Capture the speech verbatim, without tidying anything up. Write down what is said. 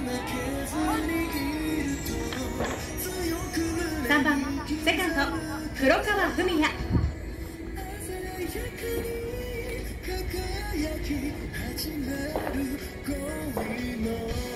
さんばんセカンド黒川文也。 輝き始まる恋の